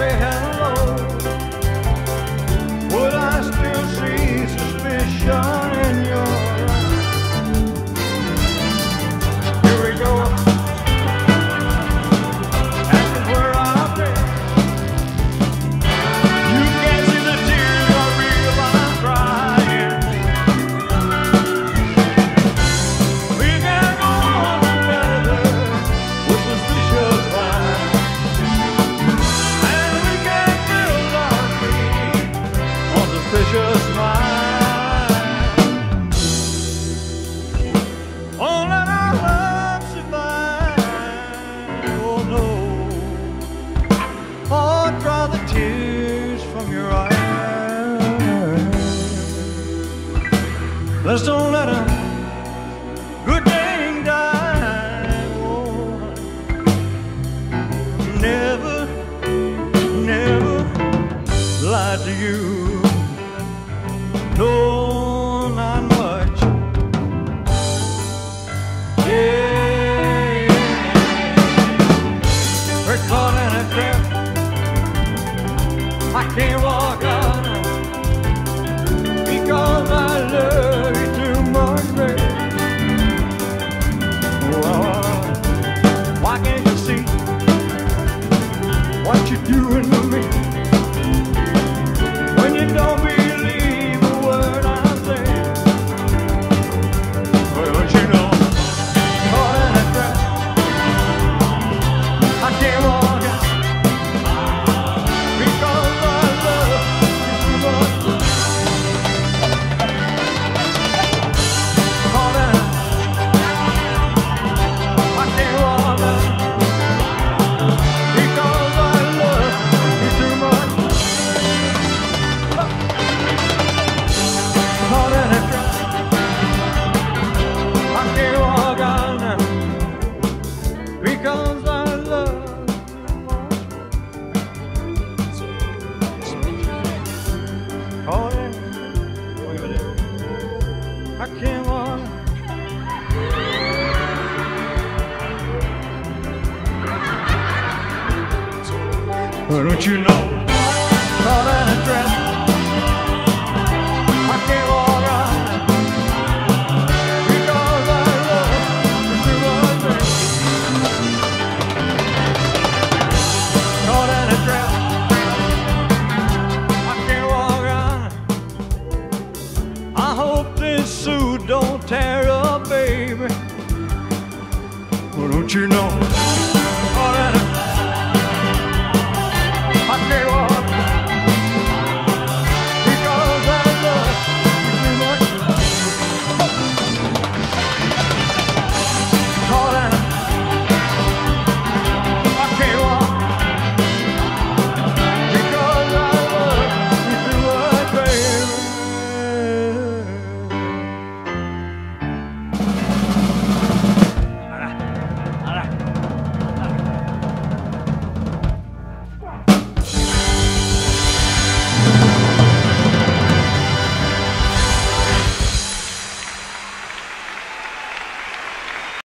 say hello, would I still see suspicion in your eyes? Here we go. Asking where I've been. You can't see the tears are real, I'm crying. We can go on together with suspicious minds. Suspicious mind. Oh, let our love survive. Oh no. Oh, dry the tears from your eyes. Let's don't let a good thing die. Oh, never, never lied to you. No, not much. Yeah, we're caught in a trap. I can't walk out because I love you too much, baby. Oh, why can't you see what you're doing to me when you don't be? Because I love oh yeah. I can't walk. Why don't you know? Caught in a trap. I can't walk out. Because I love you too much, baby. I hope this suit don't tear up, baby. Well, don't you know?